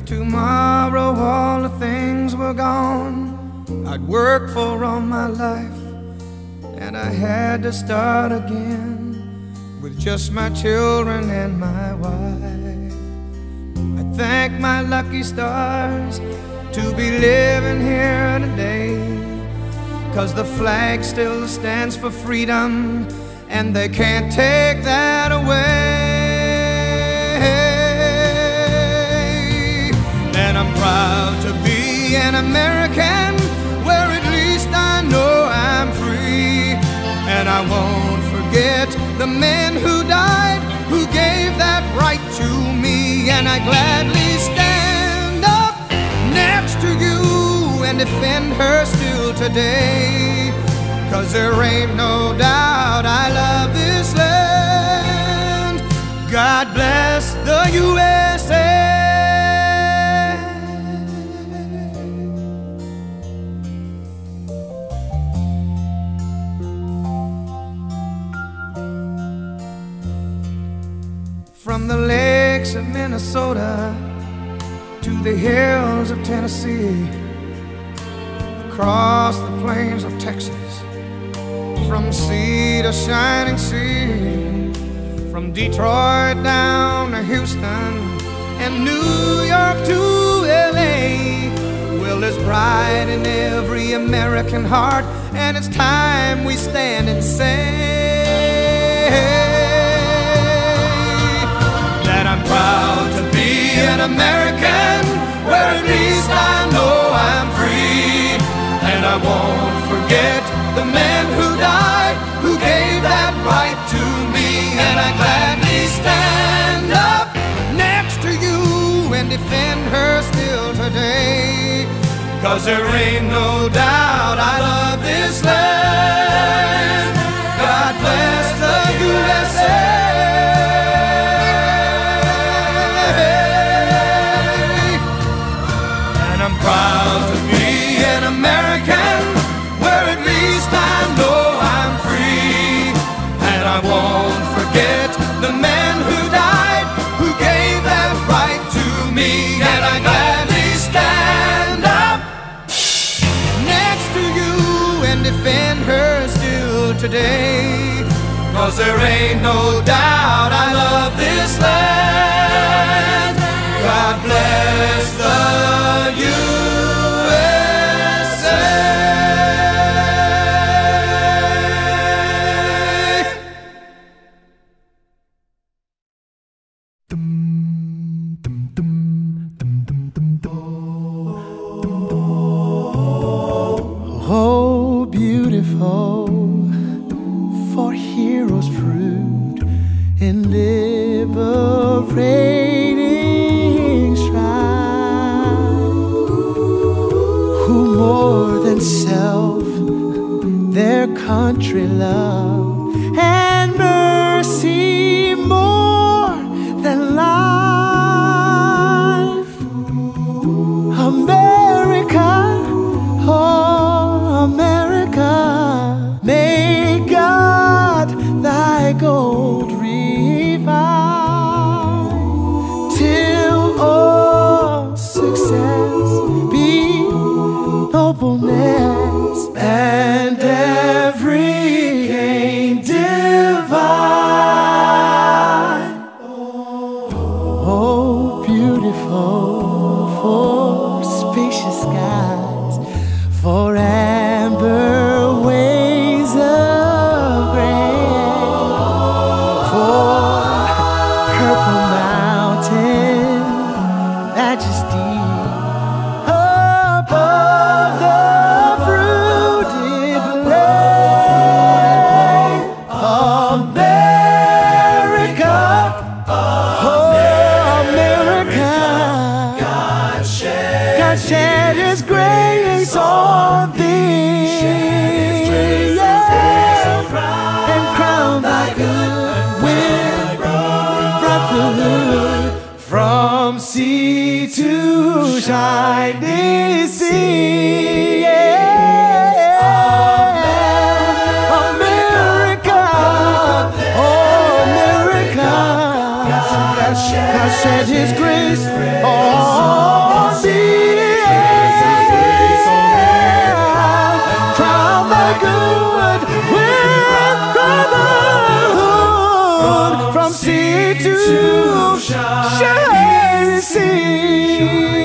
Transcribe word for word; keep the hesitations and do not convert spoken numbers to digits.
tomorrow all the things were gone I'd worked for all my life, and I had to start again with just my children and my wife. I thank my lucky stars to be living here today, 'cause the flag still stands for freedom, and they can't take that away. And I'm proud to be an American, where at least I know I'm free. And I won't forget the men who died, who gave that right to me. And I gladly stand up next to you and defend her still today, 'cause there ain't no doubt I love this land. God bless the U S A. From the lakes of Minnesota to the hills of Tennessee, across the plains of Texas, from sea to shining sea, from Detroit down to Houston and New York to L A. Well, there's pride in every American heart, and it's time we stand and say that I'm proud to be an American, where at least I know I'm free. And I won't forget the men who died, who gave that right to me. And I gladly stand up next to you and defend her still today, 'cause there ain't no doubt I love this land. God bless the U S A. And I'm proud to be an American, where at least I know I'm free. And I won't forget the men who died, who gave that right to me. And I gladly stand up next to you and defend her still today, 'cause there ain't no doubt I love this land. God bless the U S A. Oh, beautiful for heroes' fruit in liberating strife, who more than self their country love, and mercy more than life. America, oh America, may God thy gold revive, till all success be nobleness, and every gain divine. Oh, beautiful for spacious skies, for amber ways of grain, for purple mountain majesty, above the fruited plain. America, oh America, God shed, God shed His grace on thee, yeah, and crowned thy good with brotherhood, from sea to shining sea. Yeah. America, oh America, has shed His grace on me. Crown the good with brotherhood from sea to shining sea.